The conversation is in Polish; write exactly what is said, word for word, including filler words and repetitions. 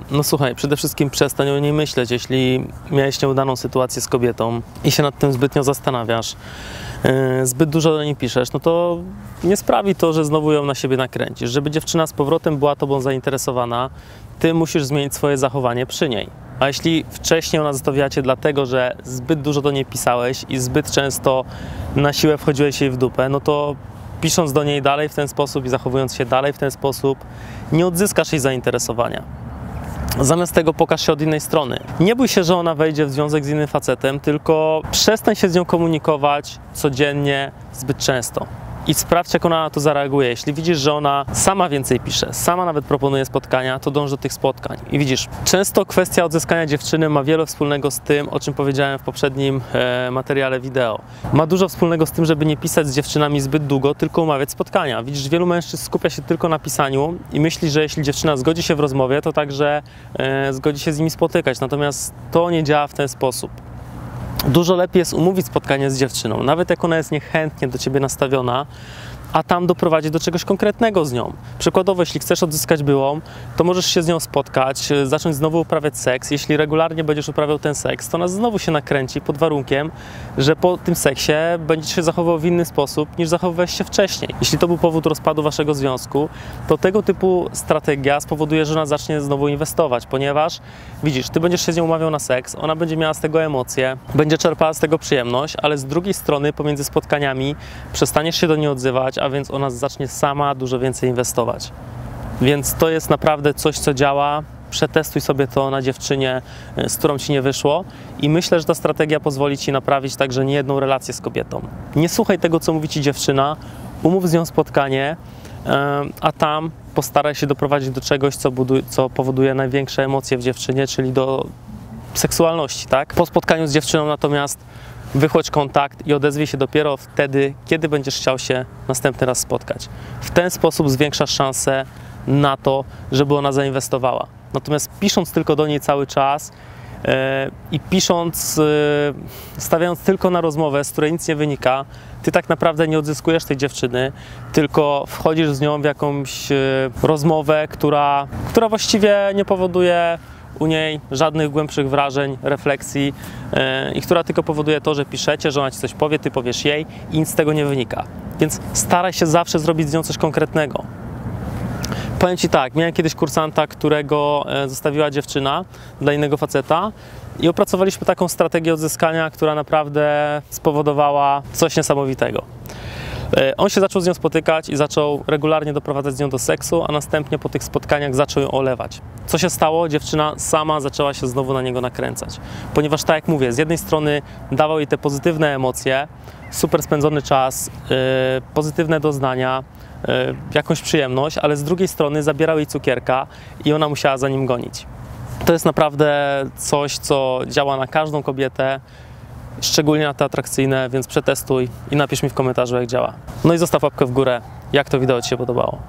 No słuchaj, przede wszystkim przestań o niej myśleć. Jeśli miałeś nieudaną sytuację z kobietą i się nad tym zbytnio zastanawiasz, yy, zbyt dużo do niej piszesz, no to nie sprawi to, że znowu ją na siebie nakręcisz. Żeby dziewczyna z powrotem była tobą zainteresowana, ty musisz zmienić swoje zachowanie przy niej. A jeśli wcześniej ona zostawiła cię dlatego, że zbyt dużo do niej pisałeś i zbyt często na siłę wchodziłeś jej w dupę, no to pisząc do niej dalej w ten sposób i zachowując się dalej w ten sposób, nie odzyskasz jej zainteresowania. Zamiast tego pokaż się od innej strony. Nie bój się, że ona wejdzie w związek z innym facetem, tylko przestań się z nią komunikować codziennie, zbyt często. I sprawdź, jak ona na to zareaguje. Jeśli widzisz, że ona sama więcej pisze, sama nawet proponuje spotkania, to dąż do tych spotkań. I widzisz, często kwestia odzyskania dziewczyny ma wiele wspólnego z tym, o czym powiedziałem w poprzednim e, materiale wideo. Ma dużo wspólnego z tym, żeby nie pisać z dziewczynami zbyt długo, tylko umawiać spotkania. Widzisz, wielu mężczyzn skupia się tylko na pisaniu i myśli, że jeśli dziewczyna zgodzi się w rozmowie, to także e, zgodzi się z nimi spotykać. Natomiast to nie działa w ten sposób. Dużo lepiej jest umówić spotkanie z dziewczyną, nawet jak ona jest niechętnie do ciebie nastawiona, a tam doprowadzić do czegoś konkretnego z nią. Przykładowo, jeśli chcesz odzyskać byłą, to możesz się z nią spotkać, zacząć znowu uprawiać seks. Jeśli regularnie będziesz uprawiał ten seks, to ona znowu się nakręci pod warunkiem, że po tym seksie będziesz się zachowywał w inny sposób, niż zachowywałeś się wcześniej. Jeśli to był powód rozpadu waszego związku, to tego typu strategia spowoduje, że ona zacznie znowu inwestować, ponieważ widzisz, ty będziesz się z nią umawiał na seks, ona będzie miała z tego emocje, będzie czerpała z tego przyjemność, ale z drugiej strony pomiędzy spotkaniami przestaniesz się do niej odzywać, a więc ona zacznie sama dużo więcej inwestować. Więc to jest naprawdę coś, co działa. Przetestuj sobie to na dziewczynie, z którą ci nie wyszło i myślę, że ta strategia pozwoli ci naprawić także niejedną relację z kobietą. Nie słuchaj tego, co mówi ci dziewczyna, umów z nią spotkanie, a tam postaraj się doprowadzić do czegoś, co, buduje, co powoduje największe emocje w dziewczynie, czyli do seksualności, tak? Po spotkaniu z dziewczyną natomiast wychłodź kontakt i odezwij się dopiero wtedy, kiedy będziesz chciał się następny raz spotkać. W ten sposób zwiększasz szansę na to, żeby ona zainwestowała. Natomiast pisząc tylko do niej cały czas yy, i pisząc, yy, stawiając tylko na rozmowę, z której nic nie wynika, ty tak naprawdę nie odzyskujesz tej dziewczyny, tylko wchodzisz z nią w jakąś yy, rozmowę, która, która właściwie nie powoduje u niej żadnych głębszych wrażeń, refleksji yy, i która tylko powoduje to, że piszecie, że ona ci coś powie, ty powiesz jej i nic z tego nie wynika. Więc staraj się zawsze zrobić z nią coś konkretnego. Powiem ci tak, miałem kiedyś kursanta, którego zostawiła dziewczyna dla innego faceta i opracowaliśmy taką strategię odzyskania, która naprawdę spowodowała coś niesamowitego. On się zaczął z nią spotykać i zaczął regularnie doprowadzać z nią do seksu, a następnie po tych spotkaniach zaczął ją olewać. Co się stało? Dziewczyna sama zaczęła się znowu na niego nakręcać. Ponieważ tak jak mówię, z jednej strony dawał jej te pozytywne emocje, super spędzony czas, yy, pozytywne doznania, yy, jakąś przyjemność, ale z drugiej strony zabierał jej cukierka i ona musiała za nim gonić. To jest naprawdę coś, co działa na każdą kobietę, szczególnie na te atrakcyjne, więc przetestuj i napisz mi w komentarzu, jak działa. No i zostaw łapkę w górę, jak to wideo ci się podobało.